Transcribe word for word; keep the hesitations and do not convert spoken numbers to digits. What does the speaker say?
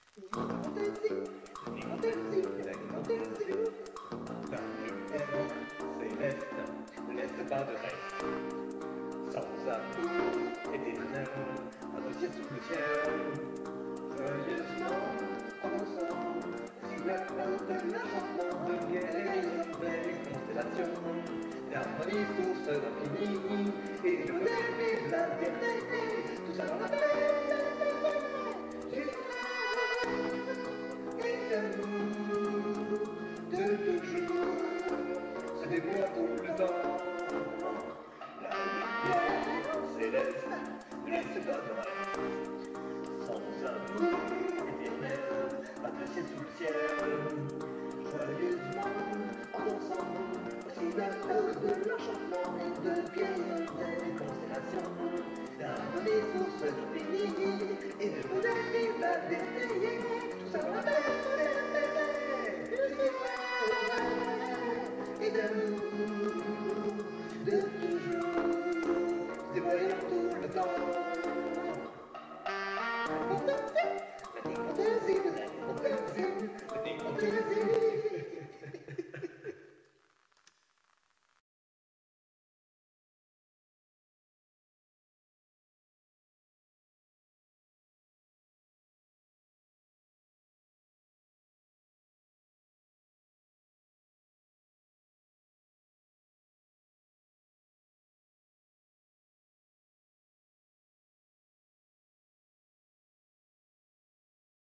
Céleste, ne laisse pas de reste. Sans amour éternel, associé sous le ciel. Joyeusement, ensemble, si la cloche de l'enchantement devient une belle constellation, d'harmonie, source d'infini, et de modèle de la dernière, tout ça dans la paix. Et l'amour de toujours se déploie tout le temps. La lumière céleste ne laisse pas de reste. Sans amour éternel, apprécié sous le ciel. Joyeusement, en dansant, aussi la cause de l'enchantement et de vieilles des constellations. D'harmonie, source d'infini, et de modèle la dernière, tout ça dans la paix. Et d'amour de toujours, dévoilant tout le temps. La fantaisie, la fantaisie, la fantaisie.